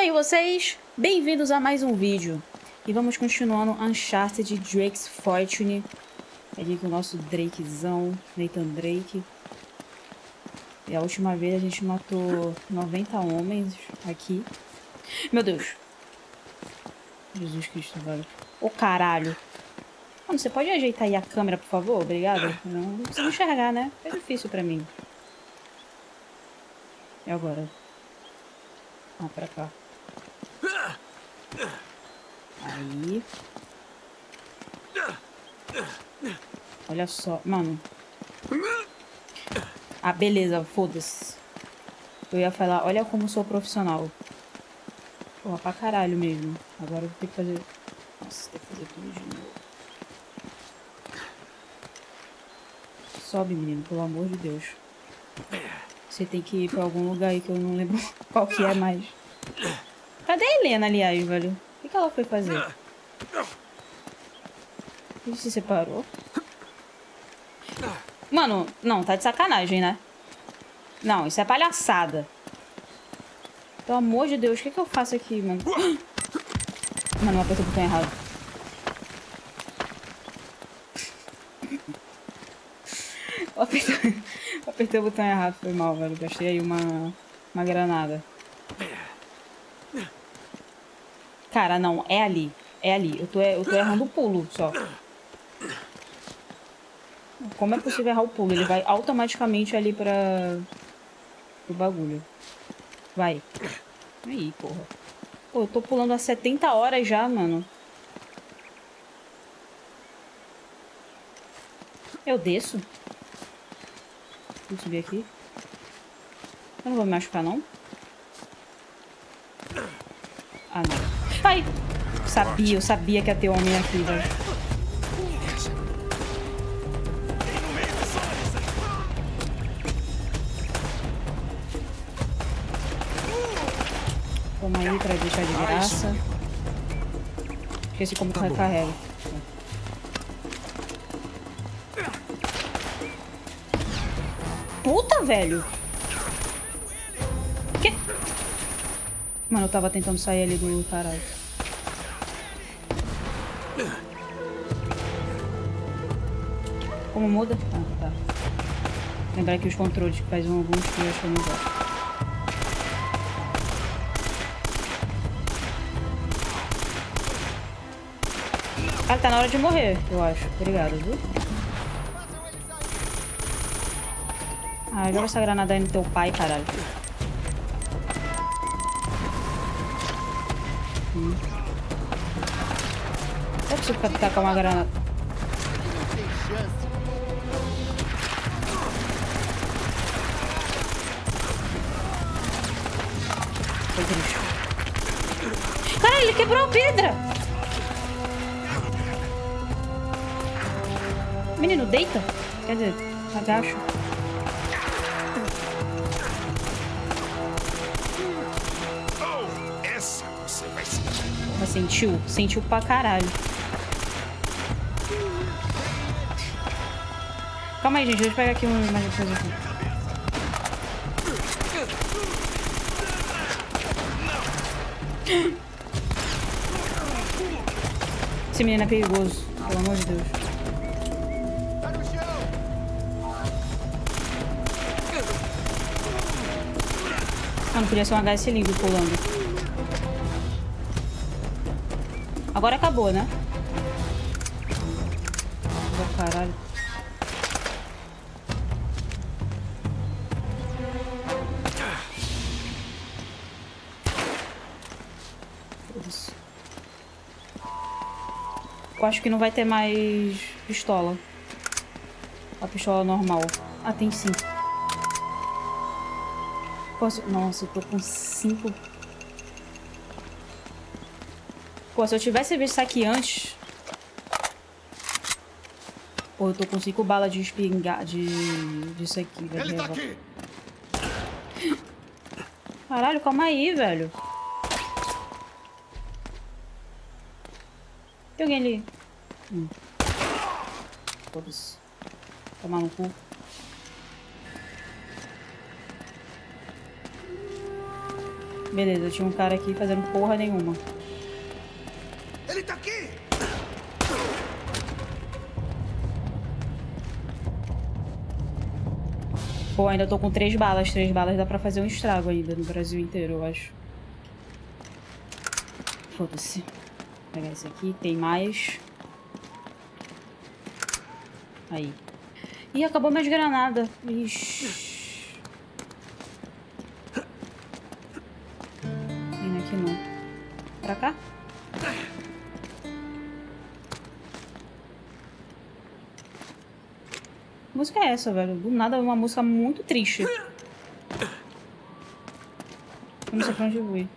aí vocês, bem-vindos a mais um vídeo. E vamos continuando Uncharted Drake's Fortune. Peguei aqui o nosso Drakezão, Nathan Drake. E a última vez a gente matou 90 homens aqui. Meu Deus. Jesus Cristo, velho. Ô caralho. Mano, você pode ajeitar aí a câmera, por favor? Obrigada. Não consigo enxergar, né? É difícil pra mim. E agora? Ah, pra cá. Aí. Olha só, mano. Ah, beleza, foda-se. Eu ia falar, olha como sou profissional. Porra, pra caralho mesmo. Agora eu vou ter que fazer... Nossa, tem que fazer tudo de novo. Sobe, menino, pelo amor de Deus. Você tem que ir pra algum lugar aí que eu não lembro qual que é mais. Cadê a Helena, aliás, velho? O que ela foi fazer? Ele se separou? Mano, não, tá de sacanagem, né? Não, isso é palhaçada. Pelo amor de Deus, o que que eu faço aqui, mano? Mano, eu apertei o botão errado. Eu apertei o botão errado, foi mal, velho. Gastei aí uma granada. Cara, não, é ali. É ali. Eu tô errando o pulo só. Como é possível errar o pulo? Ele vai automaticamente ali pro bagulho. Vai. Aí, porra. Pô, eu tô pulando há 70 horas já, mano. Eu desço? Vou subir aqui. Eu não vou me machucar, não? Ah, não. Ai! Eu sabia que ia ter homem aqui, velho. Toma aí pra deixar de graça. Esqueci como recarrega. Puta, velho! Que? Mano, eu tava tentando sair ali do caralho. Como muda? Ah, tá. Lembrar que os controles que fazem alguns que eu acho que eu não gosto. Ah, tá na hora de morrer, eu acho. Obrigado, viu? Ah, joga essa granada aí no teu pai, caralho. É possível ficar com uma granada. Foi triste. Caralho, ele quebrou a pedra! Menino, deita. Quer dizer, agacha. Sentiu pra caralho. Calma aí, gente. Deixa eu pegar aqui mais coisa aqui. Esse menino é perigoso. Pelo amor de Deus. Mano, podia ser um HS lindo pulando. Agora acabou, né? Oh, caralho. Foda-se. Eu acho que não vai ter mais pistola. A pistola normal. Ah, tem sim. Posso... Nossa, eu tô com 5... Pô, se eu tivesse visto isso aqui antes... Pô, eu tô com 5 balas de espingarda disso aqui, velho. Ele tá aqui. Caralho, calma aí, velho. Tem alguém ali. Foda-se. Tomar no cu. Beleza, tinha um cara aqui fazendo porra nenhuma. Ele tá aqui! Pô, ainda tô com 3 balas. 3 balas dá pra fazer um estrago ainda no Brasil inteiro, eu acho. Foda-se. Vou pegar esse aqui. Tem mais. Aí. Ih, acabou minhas granadas. Ixi. Vem aqui não. Pra cá? Que música é essa, velho? Do nada é uma música muito triste. Eu não sei pra onde eu vou ir.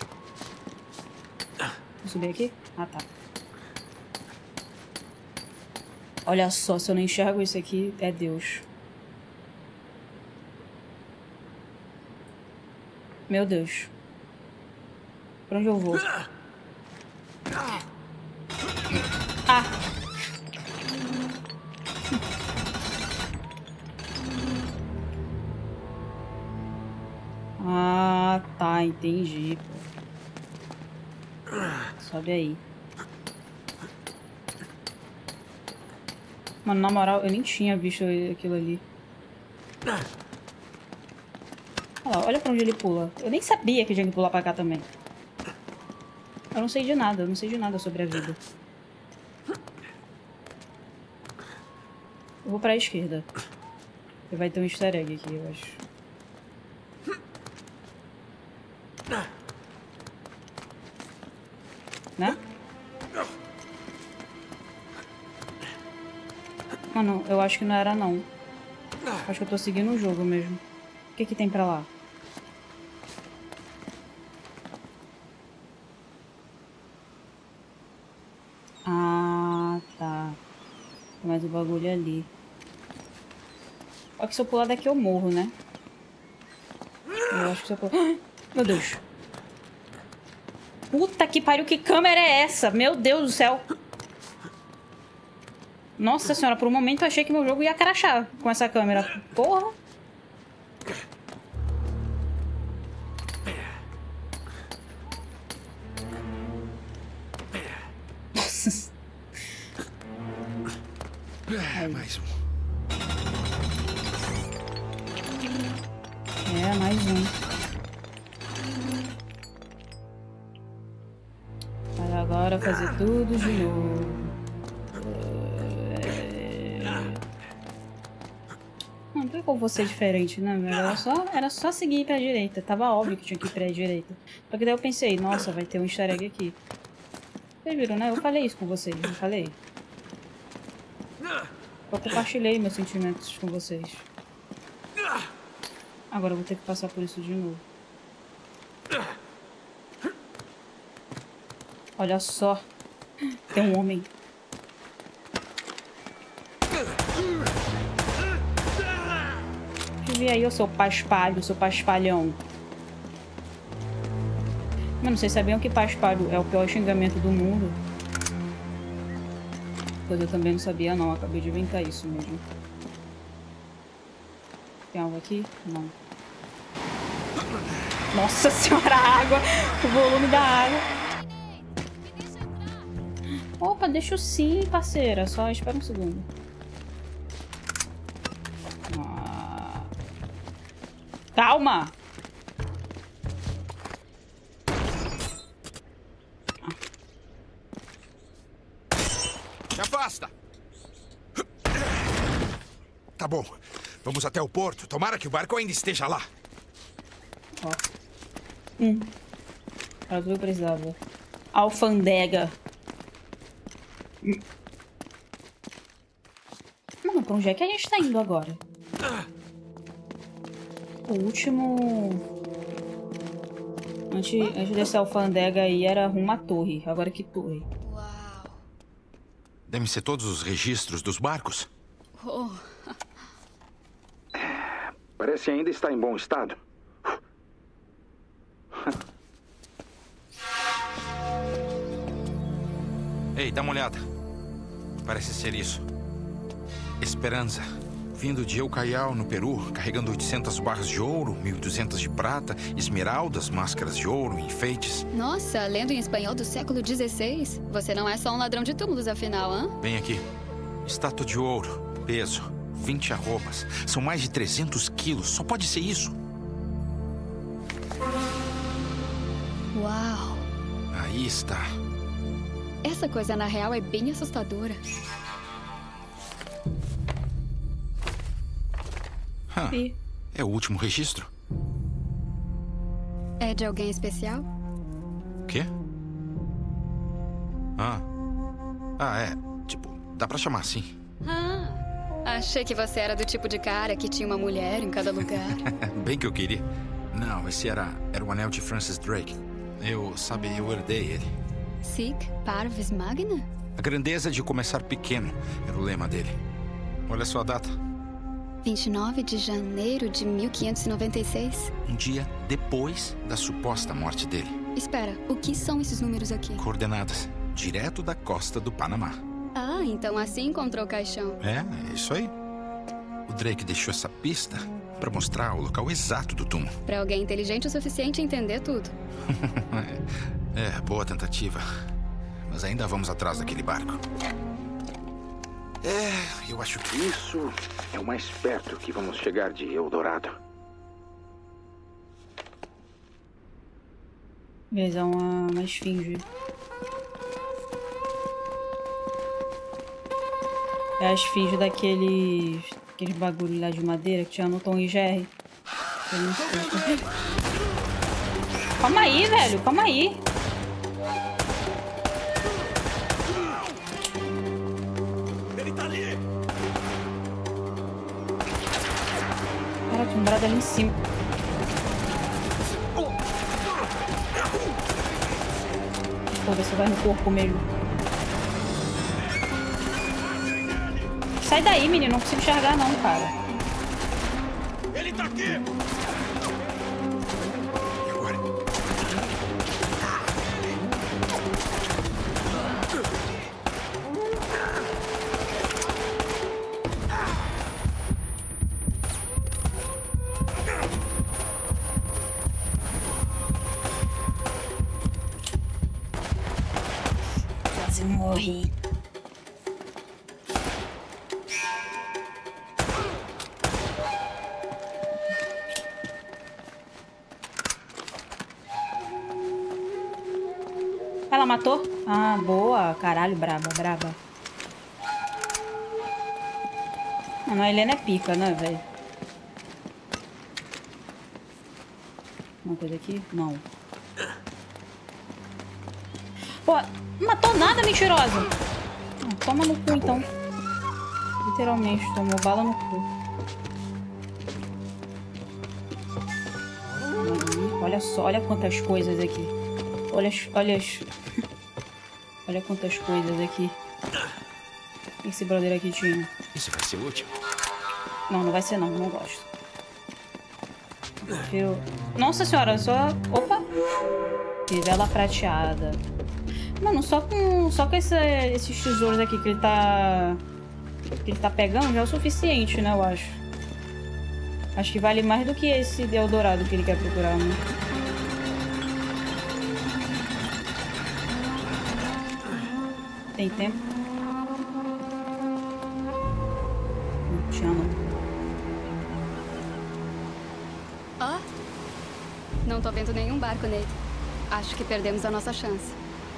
Vou subir aqui? Ah, tá. Olha só, se eu não enxergo isso aqui, é Deus. Meu Deus. Pra onde eu vou? Ah! Ah, tá, entendi. Sobe aí. Mano, na moral, eu nem tinha visto aquilo ali. Olha lá, olha pra onde ele pula. Eu nem sabia que tinha que pular pra cá também. Eu não sei de nada, eu não sei de nada sobre a vida. Eu vou pra esquerda. Vai ter um easter egg aqui, eu acho. Né? Mano, eu acho que não era não. Acho que eu tô seguindo o jogo mesmo. O que que tem pra lá? Ah, tá. Tem mais um bagulho ali. Só que se eu pular daqui eu morro, né? Eu acho que se eu pular... Meu Deus. Puta que pariu, que câmera é essa? Meu Deus do céu. Nossa senhora, por um momento eu achei que meu jogo ia crashar com essa câmera. Porra. Nossa. Mais um. É, mais um. Para agora fazer tudo de novo. Não tem como ser diferente, né, velho? Era só seguir pra direita. Tava óbvio que tinha que ir pra direita. Só que daí eu pensei, nossa, vai ter um easter egg aqui. Vocês viram, né? Eu falei isso com vocês, não falei? Eu compartilhei meus sentimentos com vocês. Agora eu vou ter que passar por isso de novo. Olha só. Tem um homem. Deixa eu ver aí o seu paspalho, seu paspalhão. Mas não sei, sabiam que paspalho é o pior xingamento do mundo? Pois eu também não sabia não, acabei de inventar isso mesmo. Tem algo aqui? Não. Nossa senhora, a água! O volume da água. Opa, deixa sim, parceira. Só espera um segundo. Ah. Calma! Se afasta! Tá bom. Vamos até o porto. Tomara que o barco ainda esteja lá. Ó. Era o que eu precisava. Alfandega. Mano, pra onde é que a gente tá indo agora? O último... Antes desse alfandega aí era rumo à torre. Agora que torre? Uau. Devem ser todos os registros dos barcos. Oh. Parece ainda estar em bom estado. Ei, dá uma olhada. Parece ser isso. Esperança. Vindo de El Callao, no Peru, carregando 800 barras de ouro, 1.200 de prata, esmeraldas, máscaras de ouro, enfeites. Nossa, lendo em espanhol do século XVI? Você não é só um ladrão de túmulos, afinal, hã? Vem aqui. Estátua de ouro, peso, 20 arrobas. São mais de 300 quilos. Só pode ser isso. Uau! Aí está. Essa coisa, na real, é bem assustadora. E... É o último registro. É de alguém especial? O quê? É. Tipo, dá pra chamar assim. Achei que você era do tipo de cara que tinha uma mulher em cada lugar. Bem que eu queria. Não, esse era o anel de Francis Drake. Eu herdei ele. Sic parvis magna? A grandeza de começar pequeno era o lema dele. Olha só a data. 29 de janeiro de 1596. Um dia depois da suposta morte dele. Espera, o que são esses números aqui? Coordenadas. Direto da costa do Panamá. Ah, então assim encontrou o caixão. É isso aí. O Drake deixou essa pista pra mostrar o local exato do túmulo. Pra alguém inteligente o suficiente entender tudo. Boa tentativa. Mas ainda vamos atrás daquele barco. Eu acho que... Isso é o mais perto que vamos chegar de Eldorado. Beleza, uma esfinge. É a esfinge aqueles bagulho lá de madeira que tinha no Tom e Jerry. Calma aí, velho. Calma aí. Ele tá ali! Cara, tinha um brado ali em cima. Foda-se, vai no corpo mesmo. Sai daí, menino. Não consigo enxergar não, cara. Ele tá aqui! E agora? Quase morri. Ela matou? Ah, boa. Caralho, braba, braba. Mano, a Helena é pica, né, velho? Uma coisa aqui? Não. Pô, não matou nada, mentirosa. Toma no cu, então. Literalmente, tomou bala no cu. Olha só, olha quantas coisas aqui. Olha quantas coisas aqui. O que esse brother aqui tinha? Isso vai ser útil? Não, não vai ser não, não gosto. Nossa senhora, só... Opa! Fivela prateada. Mano, só com esses tesouros aqui que ele tá pegando já é o suficiente, né, eu acho. Acho que vale mais do que esse Eldorado que ele quer procurar, né? Tem tempo? Não tinha não. Ó, não tô vendo nenhum barco, Nate. Acho que perdemos a nossa chance.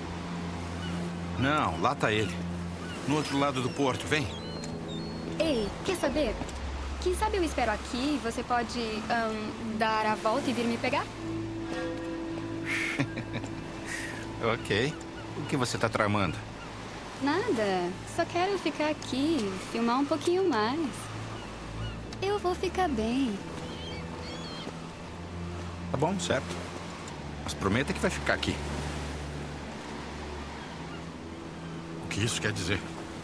Não, lá tá ele. No outro lado do porto, vem. Ei, quer saber? Quem sabe eu espero aqui e você pode dar a volta e vir me pegar? Ok. O que você tá tramando? Nada. Só quero ficar aqui, filmar um pouquinho mais. Eu vou ficar bem. Tá bom, certo. Mas prometa que vai ficar aqui. O que isso quer dizer?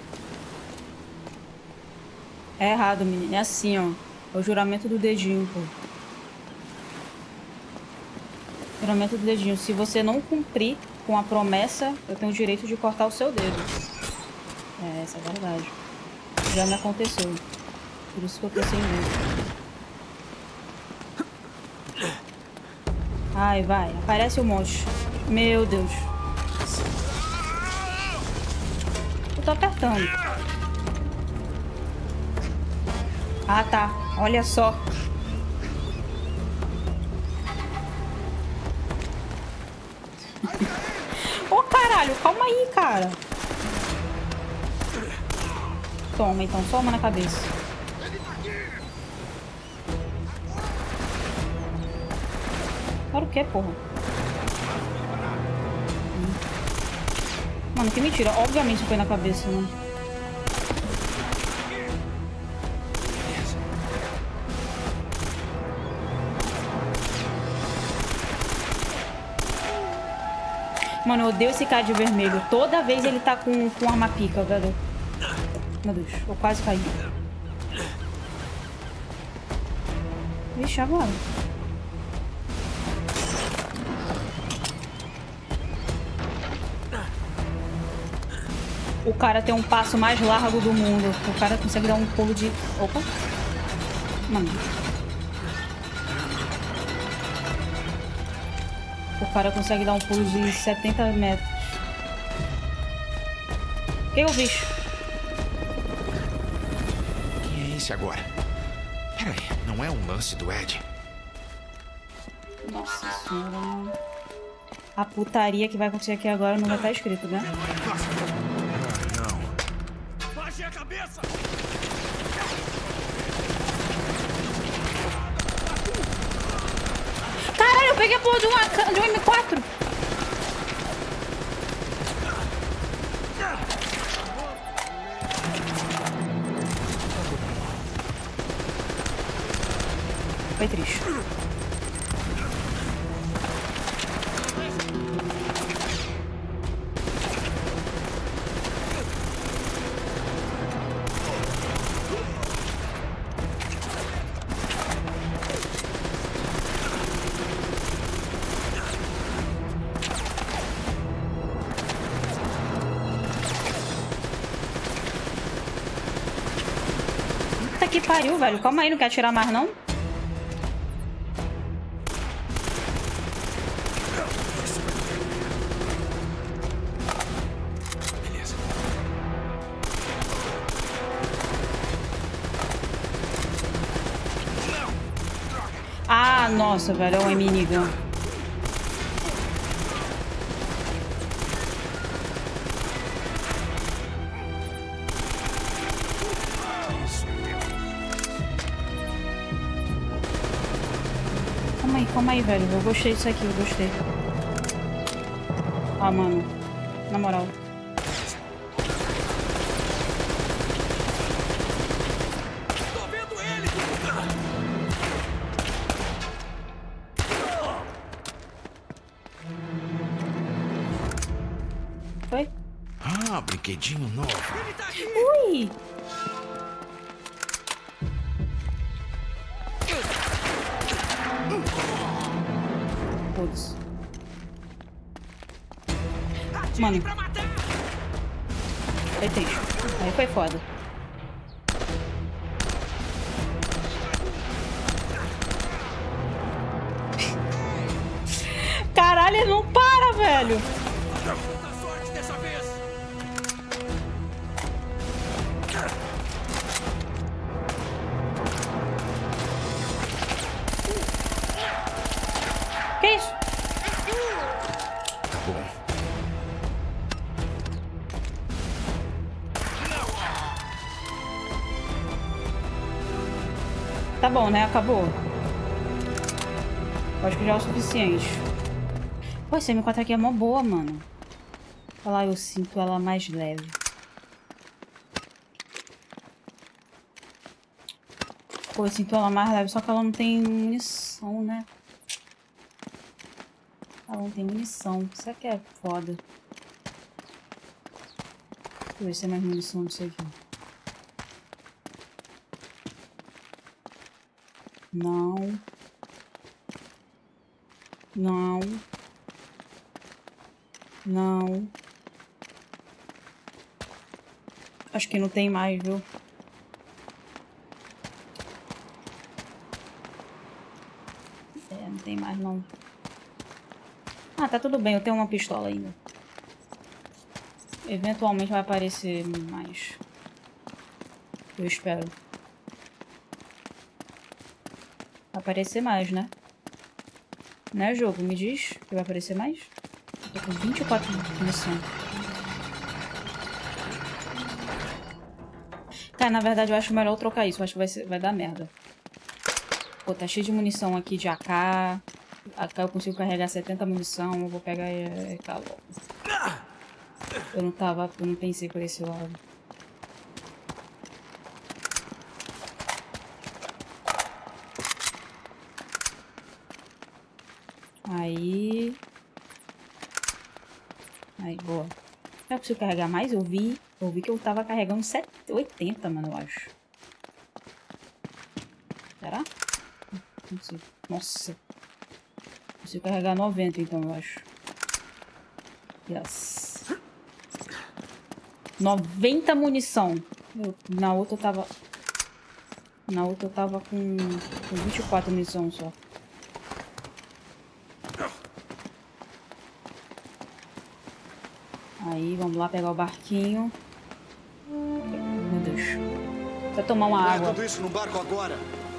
É errado, menino. É assim, ó. É o juramento do dedinho, pô. Juramento do dedinho. Se você não cumprir com a promessa, eu tenho o direito de cortar o seu dedo. É, essa é a verdade. Já me aconteceu. Por isso que eu tô sem luz. Ai, vai. Aparece um monte. Meu Deus. Eu tô apertando. Ah, tá. Olha só. Ô, caralho. Calma aí, cara. Toma, então. Só uma na cabeça. Para o quê, porra? Mano, que mentira. Obviamente foi na cabeça, mano. Mano, eu odeio esse cara de vermelho. Toda vez ele tá com arma pica, velho. Meu Deus, eu quase caí. Vixe, agora. O cara tem um passo mais largo do mundo. O cara consegue dar um pulo de... Opa. Mano. O cara consegue dar um pulo de 70 metros. Quem é o bicho? Quem é esse agora? Peraí, não é um lance do Ed? Nossa senhora, mano. A putaria que vai acontecer aqui agora não vai estar escrito, né? Não. Baixe a cabeça! Caralho, eu peguei a porra de um M4. Foi triste. Puta que pariu, velho. Calma aí, não quer atirar mais, não? Beleza. Ah, nossa, velho. É um minigun. Calma aí, velho. Eu gostei disso aqui, eu gostei. Ah, mano. Na moral. Tô vendo ele! Foi? Ah, brinquedinho novo. Ele tá aqui! Ui! Foda-se. Mano. Pra matar! Foi triste. Aí foi foda. Caralho, ele não para, velho. Muita sorte dessa vez! Que isso? Tá bom. Tá bom, né? Acabou. Eu acho que já é o suficiente. Pô, essa M4 aqui é mó boa, mano. Olha lá, eu sinto ela mais leve. Pô, eu sinto ela mais leve, só que ela não tem munição, né? Ela não tem munição. Isso aqui é foda. Deixa eu ver se tem mais munição disso aqui. Não. Não. Não. Acho que não tem mais, viu? não. Ah, tá tudo bem. Eu tenho uma pistola ainda. Eventualmente vai aparecer mais. Eu espero. Vai aparecer mais, né? Né, jogo? Me diz que vai aparecer mais? Eu tô com 24 de munição. Cara, na verdade eu acho melhor eu trocar isso. Eu acho que vai dar merda. Pô, tá cheio de munição aqui de AK. AK eu consigo carregar 70 munição. Eu vou pegar AK logo. Eu não pensei por esse lado. Aí, boa. Eu consigo carregar mais? Eu vi que eu tava carregando 80, mano, eu acho. Será? Não consigo. Nossa. Consigo carregar 90, então, eu acho. Yes. 90 munição. Na outra eu tava com 24 munição só. Aí, vamos lá pegar o barquinho. Meu Deus. Vai tomar uma água. Tudo isso no barco agora.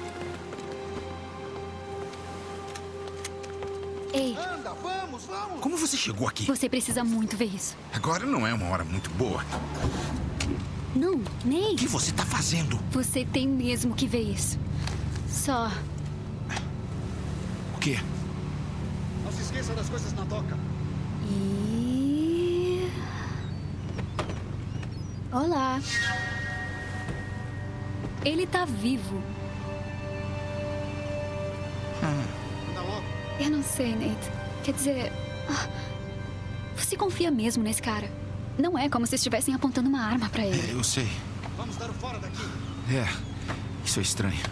Ei, Anda, vamos, vamos. Como você chegou aqui? você precisa muito ver isso. Agora não é uma hora muito boa. Não, Nate. O que você tá fazendo? Você tem mesmo que ver isso. Só. O quê? Não se esqueça das coisas na doca. E... Olá. Ele tá vivo. Anda logo. Eu não sei, Nate. Quer dizer... Você confia mesmo nesse cara? Não é como se estivessem apontando uma arma pra ele. Eu sei. Vamos dar o fora daqui. Isso é estranho.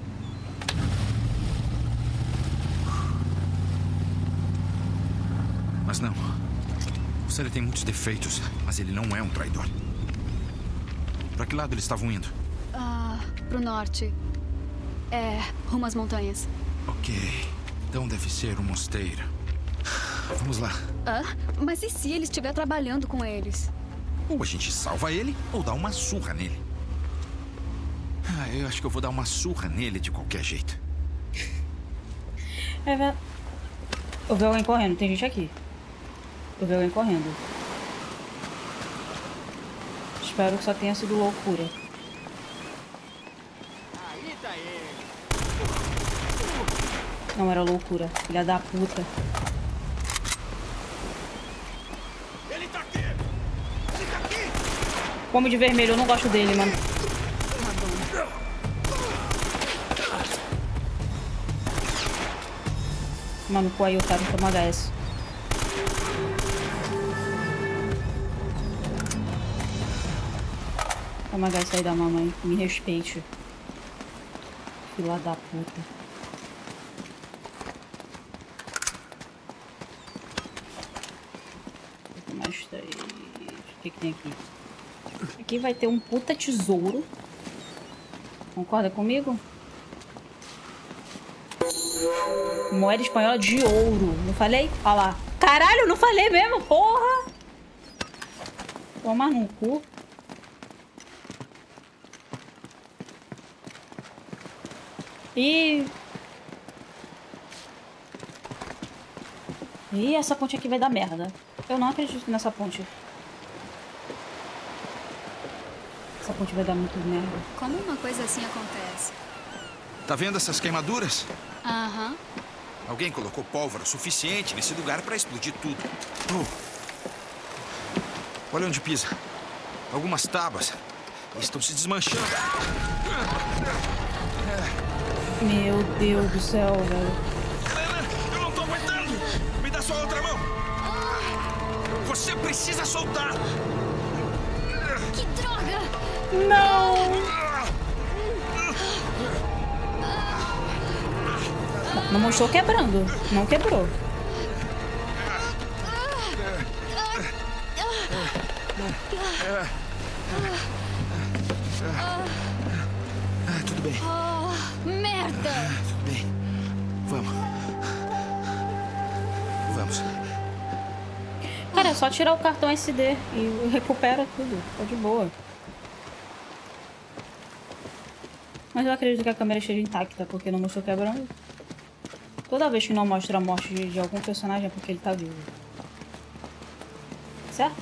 Mas não. O Sully tem muitos defeitos, mas ele não é um traidor. Pra que lado eles estavam indo? Pro norte. Rumo às montanhas. Ok. Então deve ser um mosteiro. Vamos lá. Mas e se ele estiver trabalhando com eles? Ou a gente salva ele, ou dá uma surra nele. Eu acho que eu vou dar uma surra nele de qualquer jeito. Eu vi alguém correndo. Tem gente aqui. Eu vi alguém correndo. Espero que só tenha sido loucura. Aí tá ele. Não era loucura. Filha da puta. Ele tá aqui. Fica aqui. Homem de vermelho. Eu não gosto dele, mano. Mano, com aí o cara toma HS. Toma HS aí da mamãe. Me respeite. Filha da puta. Mais 3. O que tem aqui? Aqui vai ter um puta tesouro. Concorda comigo? Moeda espanhola de ouro. Não falei? Olha lá. Caralho, não falei mesmo, porra! Toma no cu. E essa ponte aqui vai dar merda. Eu não acredito nessa ponte. Essa ponte vai dar muito merda. Como uma coisa assim acontece? Tá vendo essas queimaduras? Aham. Alguém colocou pólvora suficiente nesse lugar para explodir tudo. Olha onde pisa. Algumas tábuas estão se desmanchando. Meu Deus do céu, velho. Helena, eu não tô aguentando. Me dá sua outra mão. Você precisa soltar. Que droga! Não! Não mostrou quebrando. Não quebrou. Tudo bem. Merda! Tudo bem. Vamos. Vamos. Cara, é só tirar o cartão SD e recupera tudo. Tá de boa. Mas eu acredito que a câmera esteja intacta, porque não mostrou quebrando. Toda vez que não mostra a morte de algum personagem é porque ele tá vivo. Certo?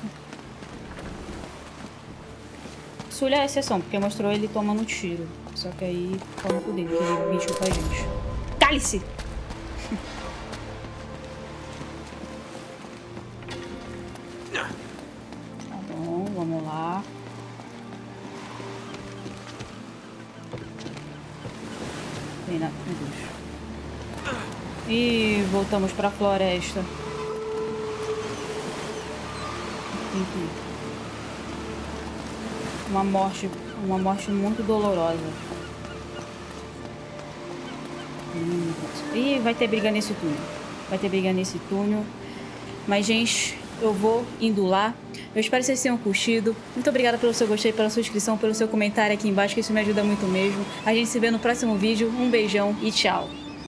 Sully é a exceção, porque mostrou ele tomando um tiro. Só que aí, como por dentro, que ele bicho com a gente. Cale-se! Tá bom, vamos lá. Tem nada, meu Deus. E voltamos pra floresta. Enfim. Uma morte muito dolorosa. E vai ter briga nesse túnel. Vai ter briga nesse túnel. Mas, gente, eu vou indo lá. Eu espero que vocês tenham curtido. Muito obrigada pelo seu gostei, pela sua inscrição, pelo seu comentário aqui embaixo, que isso me ajuda muito mesmo. A gente se vê no próximo vídeo. Um beijão e tchau.